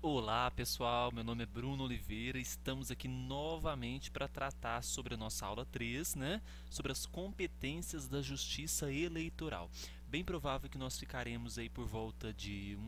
Olá pessoal, meu nome é Bruno Oliveira, estamos aqui novamente para tratar sobre a nossa aula 3, né? Sobre as competências da Justiça Eleitoral. Bem provável que nós ficaremos aí por volta de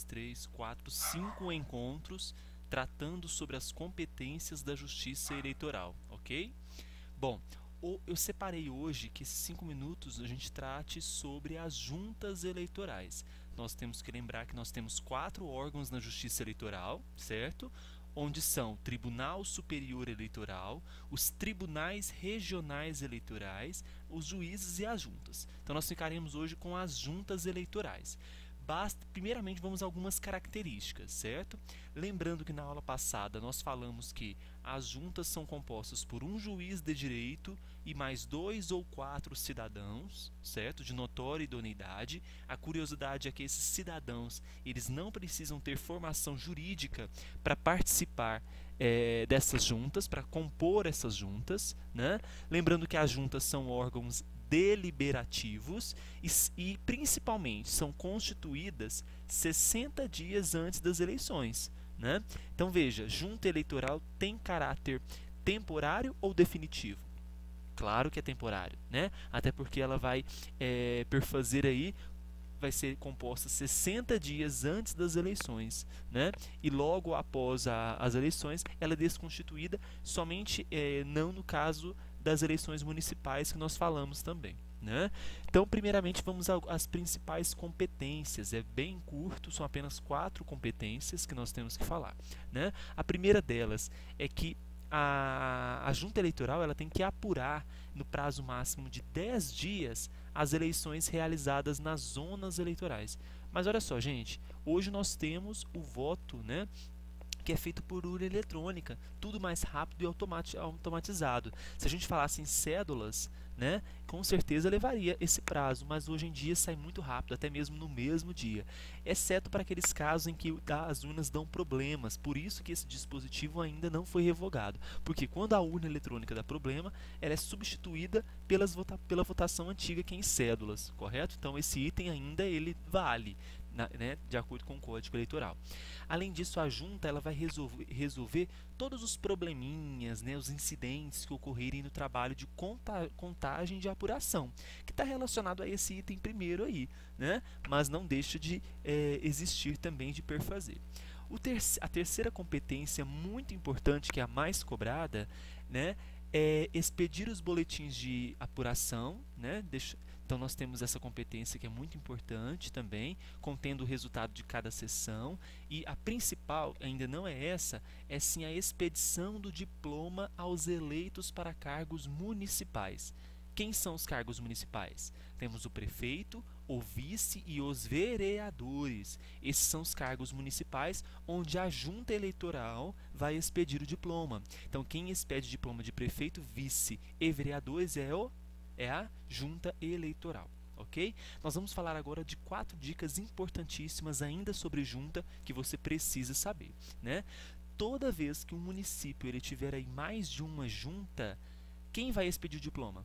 5 encontros tratando sobre as competências da Justiça Eleitoral, ok? Bom, eu separei hoje que esses 5 minutos a gente trate sobre as juntas eleitorais. Nós temos que lembrar que nós temos 4 órgãos na Justiça Eleitoral, certo? Onde são o Tribunal Superior Eleitoral, os Tribunais Regionais Eleitorais, os juízes e as juntas. Então nós ficaremos hoje com as juntas eleitorais. Primeiramente vamos a algumas características, certo? Lembrando que na aula passada nós falamos que as juntas são compostas por um juiz de direito e mais 2 ou 4 cidadãos, certo? De notória idoneidade. A curiosidade é que esses cidadãos, eles não precisam ter formação jurídica para participar dessas juntas, para compor essas juntas, né? Lembrando que as juntas são órgãos deliberativos e principalmente são constituídas 60 dias antes das eleições, né? Então veja, junta eleitoral tem caráter temporário ou definitivo? Claro que é temporário, né? Até porque ela vai perfazer aí, vai ser composta 60 dias antes das eleições, né? E logo após as eleições ela é desconstituída, somente não no caso das eleições municipais que nós falamos também, né? Então, primeiramente, vamos às principais competências. É bem curto, são apenas 4 competências que nós temos que falar, né? A primeira delas é que a junta eleitoral ela tem que apurar no prazo máximo de 10 dias as eleições realizadas nas zonas eleitorais. Mas olha só, gente, hoje nós temos o voto, né, que é feito por urna eletrônica, tudo mais rápido e automatizado. Se a gente falasse em cédulas, né, com certeza levaria esse prazo, mas hoje em dia sai muito rápido, até mesmo no mesmo dia, exceto para aqueles casos em que as urnas dão problemas. Por isso que esse dispositivo ainda não foi revogado, porque quando a urna eletrônica dá problema, ela é substituída pela votação antiga, que é em cédulas, correto? Então esse item ainda ele vale, né, de acordo com o Código Eleitoral. Além disso, a junta ela vai resolver todos os probleminhas, né, os incidentes que ocorrerem no trabalho de contagem de apuração, que está relacionado a esse item primeiro aí, né, mas não deixa de existir também de perfazer. A terceira competência muito importante, que é a mais cobrada, né, é expedir os boletins de apuração, né, então nós temos essa competência que é muito importante também, contendo o resultado de cada sessão, e a principal ainda não é essa, é sim a expedição do diploma aos eleitos para cargos municipais. Quem são os cargos municipais? Temos o prefeito, o vice e os vereadores. Esses são os cargos municipais onde a junta eleitoral vai expedir o diploma. Então, quem expede diploma de prefeito, vice e vereadores é a junta eleitoral. Ok? Nós vamos falar agora de 4 dicas importantíssimas ainda sobre junta que você precisa saber, né? Toda vez que um município ele tiver aí mais de uma junta, quem vai expedir o diploma?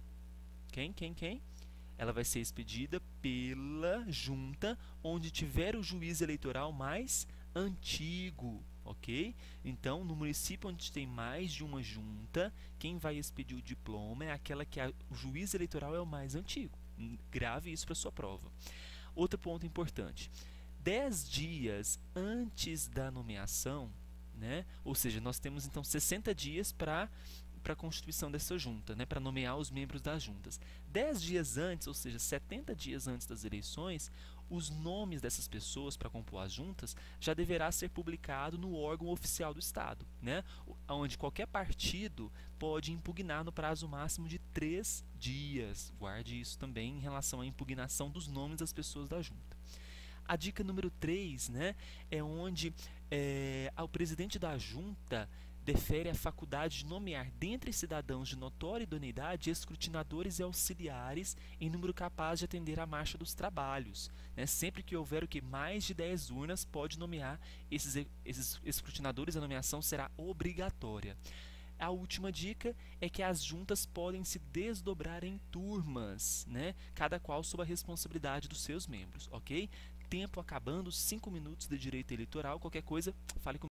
Quem? Ela vai ser expedida pela junta onde tiver o juiz eleitoral mais antigo, ok? Então, no município onde tem mais de uma junta, quem vai expedir o diploma é aquela que o juiz eleitoral é o mais antigo. Grave isso para sua prova. Outro ponto importante: 10 dias antes da nomeação, né? Ou seja, nós temos então 60 dias para a constituição dessa junta, né, para nomear os membros das juntas. 10 dias antes, ou seja, 70 dias antes das eleições, os nomes dessas pessoas para compor as juntas já deverá ser publicado no órgão oficial do Estado, né, onde qualquer partido pode impugnar no prazo máximo de 3 dias. Guarde isso também em relação à impugnação dos nomes das pessoas da junta. A dica número 3, né, é onde o presidente da junta defere a faculdade de nomear dentre cidadãos de notória idoneidade escrutinadores e auxiliares em número capaz de atender à marcha dos trabalhos, né? Sempre que houver mais de 10 urnas, pode nomear esses escrutinadores. A nomeação será obrigatória. A última dica é que as juntas podem se desdobrar em turmas, né? Cada qual sob a responsabilidade dos seus membros, ok? Tempo acabando, 5 minutos de direito eleitoral. Qualquer coisa, fale comigo.